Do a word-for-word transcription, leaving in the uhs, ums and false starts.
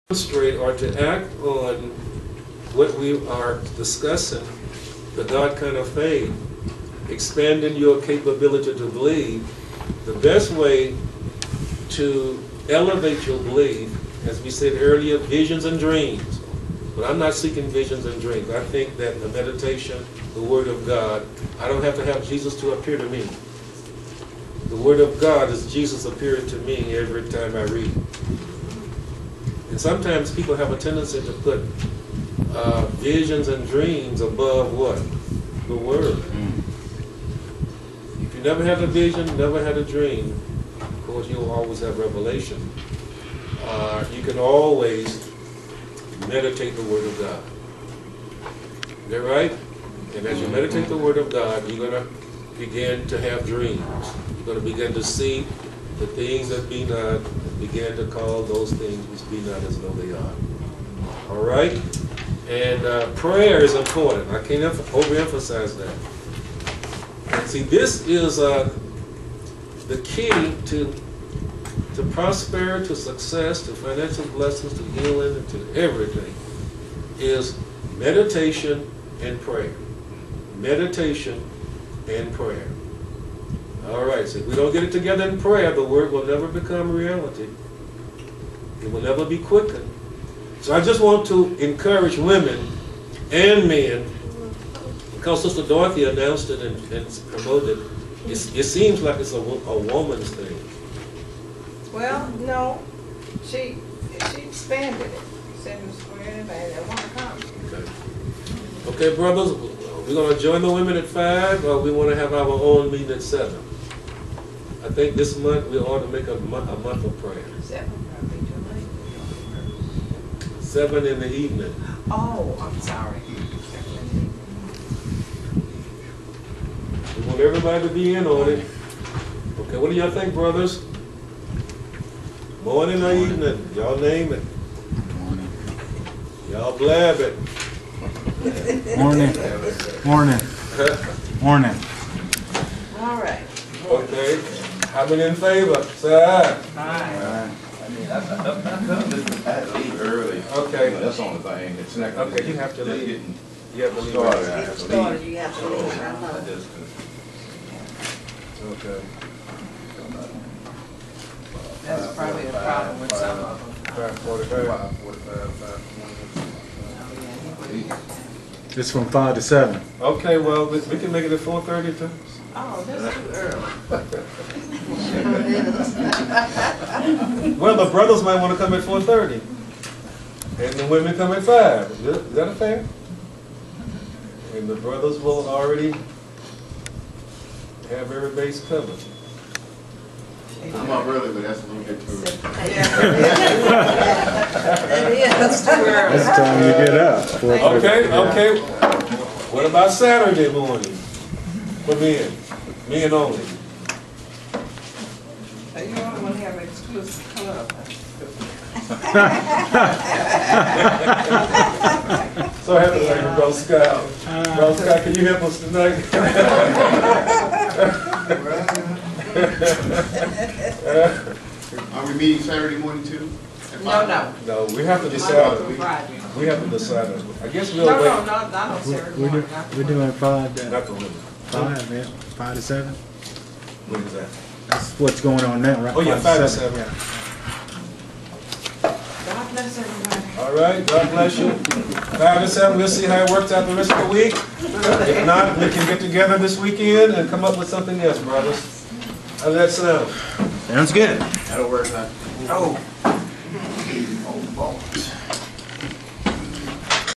demonstrate or to act on what we are discussing, the God kind of faith, expanding your capability to believe, the best way to elevate your belief, as we said earlier, visions and dreams. But I'm not seeking visions and dreams. I think that the meditation, the Word of God, I don't have to have Jesus to appear to me. The Word of God is Jesus appearing to me every time I read. And sometimes people have a tendency to put uh, visions and dreams above what? The Word. Mm. If you never had a vision, never had a dream, of course you'll always have revelation. Uh, you can always meditate the Word of God. Is that right? And as you meditate the Word of God, you're going to begin to have dreams. You're going to begin to see the things that be not, and begin to call those things which be not as though they are. All right? And uh, prayer is important. I can't overemphasize that. And see, this is uh, the key to, to prosperity, to success, to financial blessings, to healing, and to everything, is meditation and prayer. Meditation and prayer. All right, so if we don't get it together in prayer, the Word will never become reality. It will never be quickened. So I just want to encourage women and men, because Sister Dorothy announced it and, and promoted it, it's, it seems like it's a, a woman's thing. Well, no, she she expanded it. She said it was for anybody that want to come. Okay. Okay, brothers, we're going to join the women at five, or we want to have our own meeting at seven? I think this month we ought to make a month, a month of prayer. Seven probably too late. Seven in the evening. Oh, I'm sorry. We want everybody to be in on it. Okay, what do y'all think, brothers? Morning or evening? Y'all name it. Morning. Y'all blab it. Morning. Morning. Morning. All right. Okay. How many in favor? Say aye. Aye. I mean, I, I, I, I had to leave early. Okay. That's the only thing. It's not gonna Okay, you have to just leave. getting You have to leave. started. I Get have to started, leave. you have to So, leave. I I know. just, Okay. That's probably a problem with some of them. Five forty-five. five forty-five, five twenty. It's from five to seven. Okay, well, we, we can make it at four thirty too. Oh, that's too early. Well, the brothers might want to come at four thirty. And the women come at five. Is that, is that fair? And the brothers will already have every base covered. I'm up early, but that's when we get to it. It is too early. That's the time you get up. Okay, okay. What about Saturday morning? For men. Men only. You only want to have an exclusive club. So happy to have you, Bro Scott. Bro Scott, can you help us tonight? Are we meeting Saturday morning too? No, no. No, we have to Monday decide. through Friday. We have to decide. I guess No, we'll no, wait. no, not on Saturday We're, do, morning. not we're doing five Not to the women. five, yeah. Five to seven. What is that? That's what's going on now, right? Oh, yeah, five to seven. Yeah. God bless everybody. All right, God bless you. Five to seven, we'll see how it works out the rest of the week. If not, we can get together this weekend and come up with something else, brothers. How's that sound? Sounds good. That'll work, huh? Oh. Oh, balls.